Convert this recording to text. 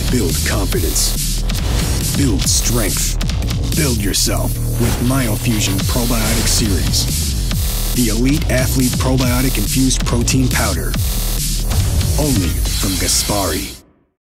Build confidence. Build strength. Build yourself with MyoFusion Probiotic Series. The Elite Athlete Probiotic Infused Protein Powder. Only from Gaspari.